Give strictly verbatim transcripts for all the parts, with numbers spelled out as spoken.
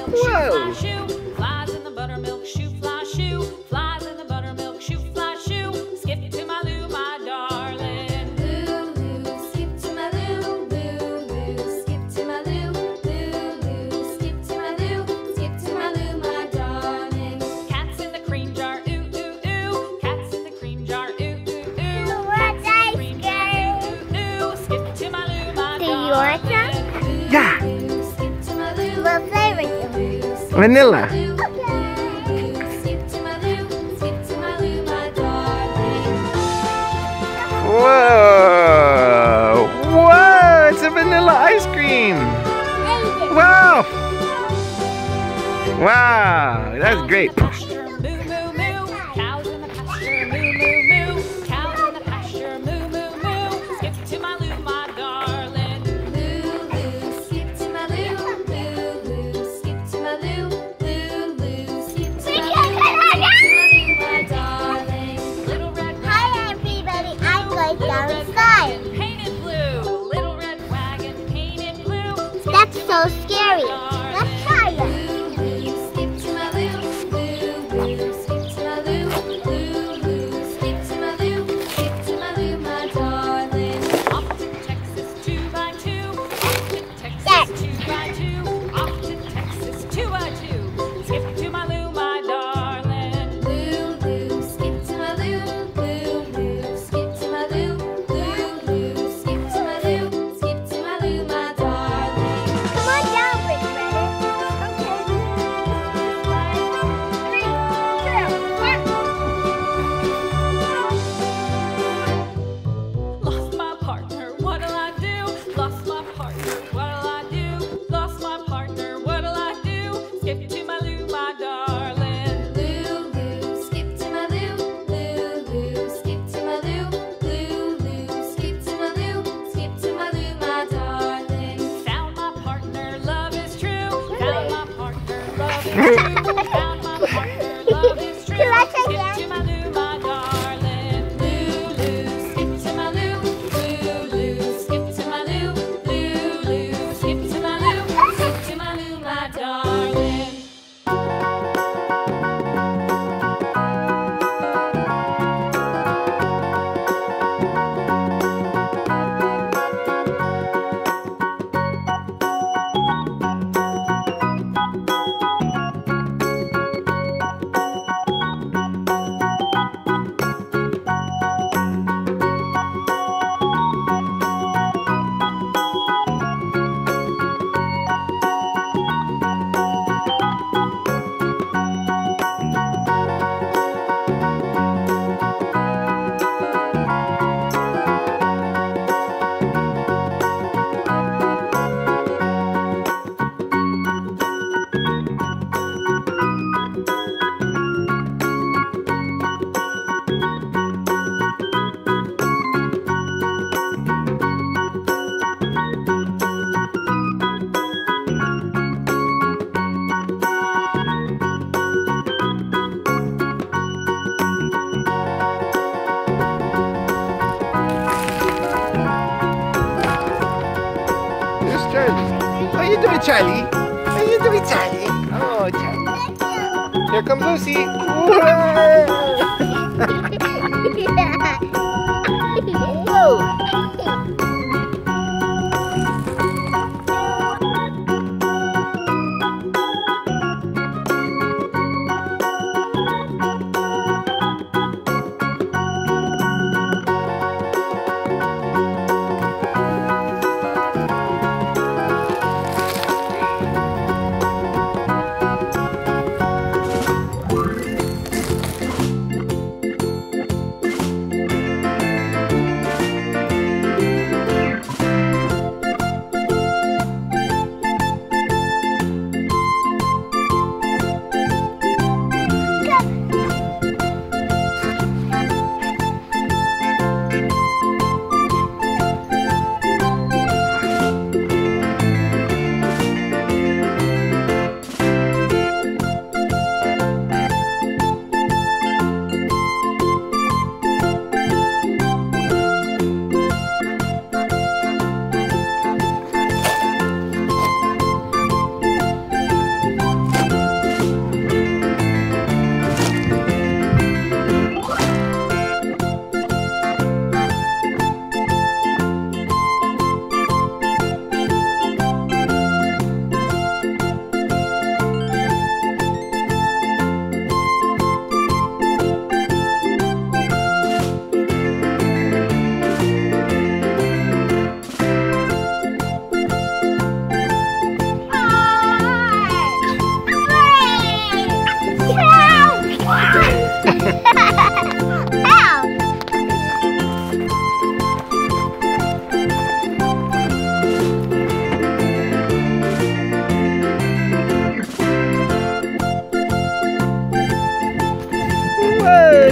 Whoa! Flies in the buttermilk shoe, fly shoe. Flies in the buttermilk shoe, fly shoe. Skip to my Lou, my darling. Lulu, skip to my Lou, Lulu, skip to my Lou, Lulu, skip to my Lou, skip to my Lou, my darling. Cats in the cream jar, ooh ooh ooh. Cats in the cream jar, ooh ooh ooh. What's ice cream? Ooh ooh, skip to my Lou, my Do you darling. want some? Yeah! Skip to my Lou. What flavor do you want? Vanilla. Whoa! Whoa! It's a vanilla ice cream! Wow! Wow! That's great. That's so scary. Let's try it. Skip to my Lou, Lou, skip to my Lou, Lou, skip to my Lou, skip to my Lou, my darling. Off to Texas two by two, off to Texas two by two, off to Texas two by two. Skip to my Lou, my darling. Lou, Lou, skip to my Lou, Lou, Lou, skip to my Lou, Lou, Lou, skip to my Lou, skip to my Lou, my darling. Come on down, Big Brother. Okay. Three, two, one. Lost my partner, what'll I do? Lost my partner, what'll I do? Lost my partner, what'll I do? Skip to my Lou, my darling. Lou, Lou, skip to my Lou, Lou, Lou, skip to my Lou, Lou, Lou, skip to my Lou, skip to my Lou, my darling. Found my partner, love is true. Found my partner, love is true. Found my partner, love is true. Can I take Skip that? to my Lou, my darling. Lou, Lou, skip to my Lou, Lou, Lou, skip to my Lou, Lou, Lou, skip to my Lou, skip to my Lou, my darling. Here's Charlie. How you doing, Charlie? How you doing, Charlie? Oh, Charlie. Here comes Lucy. Whoa!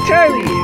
Charlie.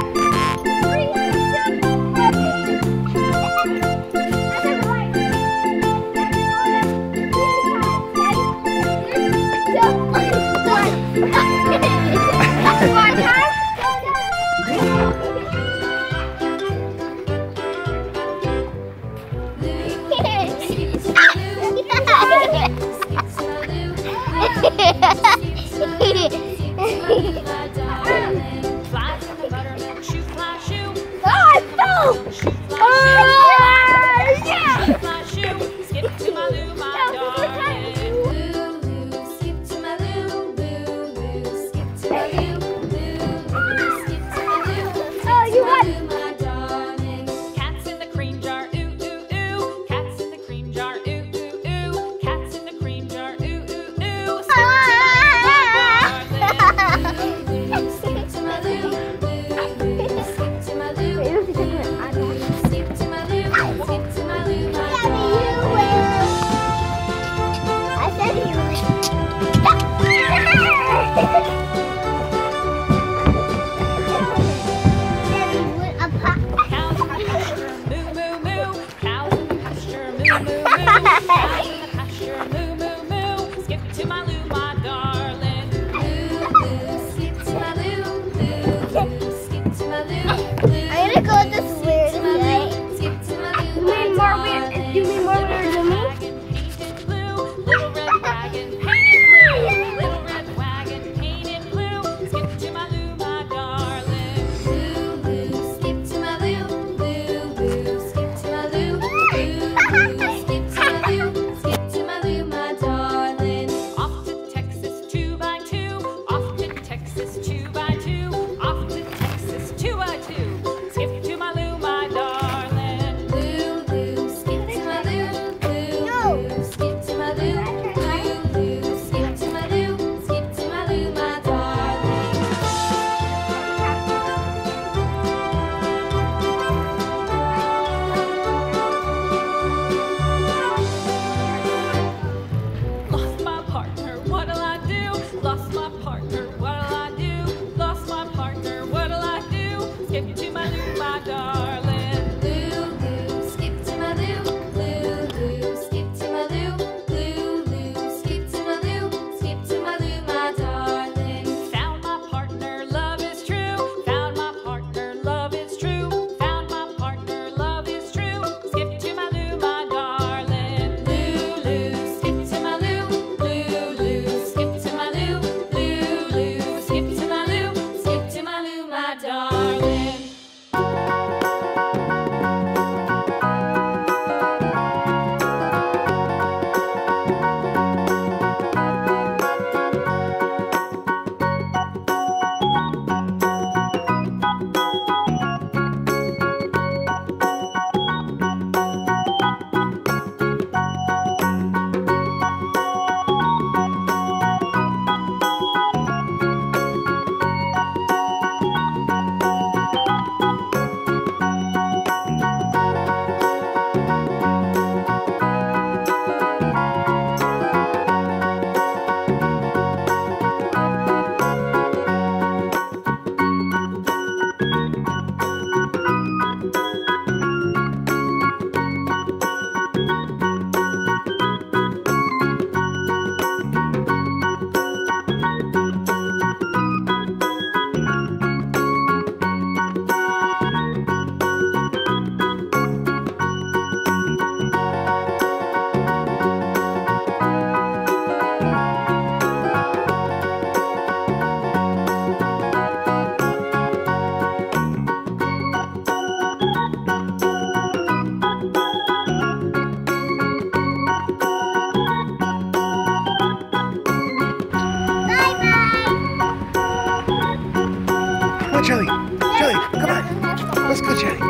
Charlie, Charlie, come on. Let's go, Charlie.